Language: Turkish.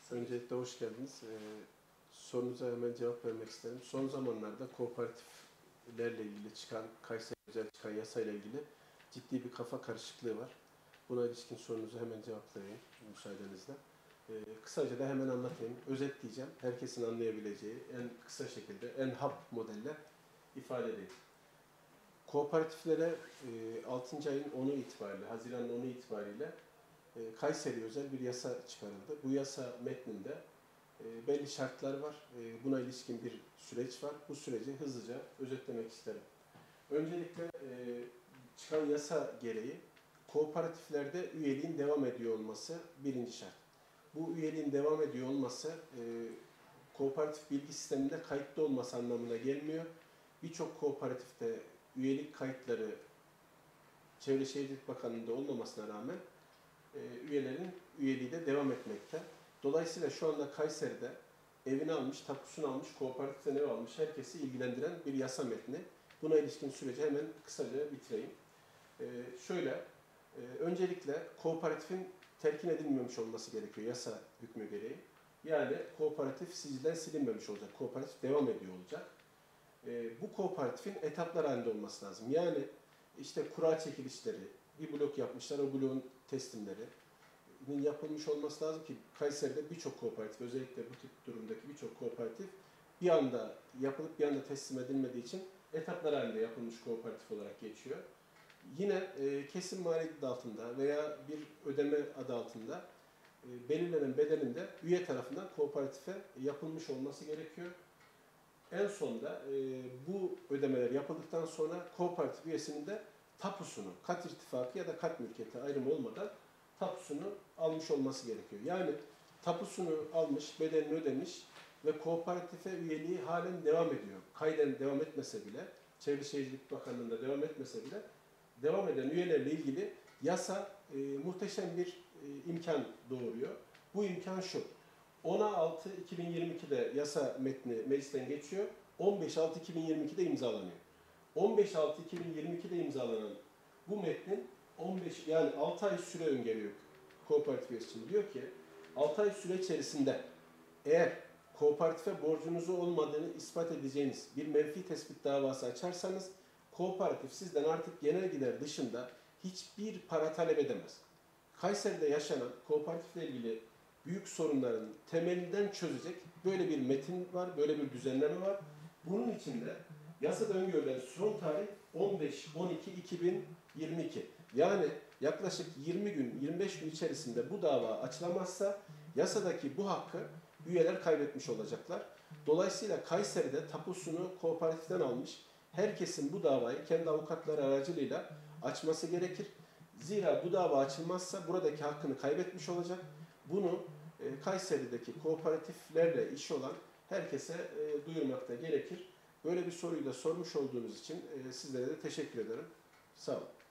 Öncelikle hoş geldiniz. Sorunuza hemen cevap vermek isterim. Son zamanlarda kooperatiflerle ilgili çıkan, Kayseri özel çıkan yasayla ilgili ciddi bir kafa karışıklığı var. Buna ilişkin sorunuzu hemen cevaplayayım müsaadenizle. Kısaca da hemen anlatayım. Özetleyeceğim. Herkesin anlayabileceği en kısa şekilde, en hap modelle ifade edeyim. Kooperatiflere 6. ayın 10'u itibariyle, Haziran'ın 10'u itibariyle Kayseri özel bir yasa çıkarıldı. Bu yasa metninde belli şartlar var. Buna ilişkin bir süreç var. Bu süreci hızlıca özetlemek isterim. Öncelikle çıkan yasa gereği kooperatiflerde üyeliğin devam ediyor olması birinci şart. Bu üyeliğin devam ediyor olması kooperatif bilgi sisteminde kayıtlı olması anlamına gelmiyor. Birçok kooperatifte üyelik kayıtları Çevre Şehircilik Bakanlığı'nda olmamasına rağmen üyelerin üyeliği de devam etmekte. Dolayısıyla şu anda Kayseri'de evini almış, tapusunu almış, kooperatiften ev almış herkesi ilgilendiren bir yasa metni. Buna ilişkin süreci hemen kısaca bitireyim. Öncelikle kooperatifin terkin edilmemiş olması gerekiyor yasa hükmü gereği. Yani kooperatif sicilden silinmemiş olacak, kooperatif devam ediyor olacak. Bu kooperatifin etaplar halinde olması lazım. Yani işte kura çekilişleri, bir blok yapmışlar, o bloğun teslimlerinin yapılmış olması lazım ki Kayseri'de birçok kooperatif, özellikle bu tip durumdaki birçok kooperatif bir anda yapılıp bir anda teslim edilmediği için etaplar halinde yapılmış kooperatif olarak geçiyor. Yine kesim maliyeti adı altında veya bir ödeme adı altında belirlenen bedelin de üye tarafından kooperatife yapılmış olması gerekiyor. En sonunda bu ödemeler yapıldıktan sonra kooperatif üyesinin de tapusunu, kat irtifakı ya da kat mülkiyeti ayrımı olmadan tapusunu almış olması gerekiyor. Yani tapusunu almış, bedelini ödemiş ve kooperatife üyeliği halen devam ediyor. Kayden devam etmese bile, Çevre Şehircilik Bakanlığı'nda devam etmese bile devam eden üyelerle ilgili yasa muhteşem bir imkan doğuruyor. Bu imkan şu: 10.6.2022'de yasa metni meclisten geçiyor, 15.6.2022'de imzalanıyor. 15.6.2022'de imzalanan bu metnin 15 yani 6 ay süre öngörüyor kooperatif üyesi için. Diyor ki 6 ay süre içerisinde eğer kooperatife borcunuzu olmadığını ispat edeceğiniz bir menfi tespit davası açarsanız kooperatif sizden artık genel gider dışında hiçbir para talep edemez. Kayseri'de yaşanan kooperatifle ilgili büyük sorunların temelinden çözecek böyle bir metin var, böyle bir düzenleme var. Bunun içinde yasada öngörülen son tarih 15.12.2022. Yani yaklaşık 20 gün, 25 gün içerisinde bu dava açılamazsa yasadaki bu hakkı üyeler kaybetmiş olacaklar. Dolayısıyla Kayseri'de tapusunu kooperatiften almış herkesin bu davayı kendi avukatları aracılığıyla açması gerekir. Zira bu dava açılmazsa buradaki hakkını kaybetmiş olacak. Bunu Kayseri'deki kooperatiflerle işi olan herkese duyurmak da gerekir. Böyle bir soruyu da sormuş olduğunuz için sizlere de teşekkür ederim. Sağ olun.